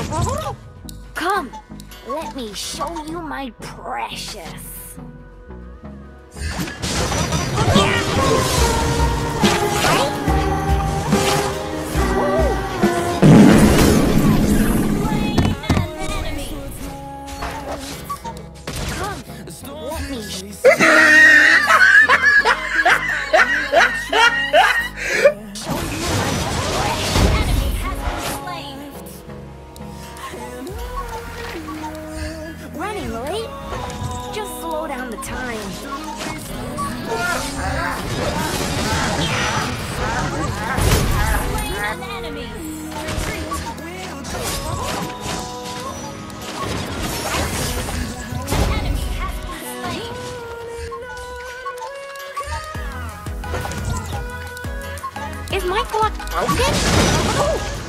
Come, let me show you my precious. Running late? Just slow down the time. Is my clock broken? Oh.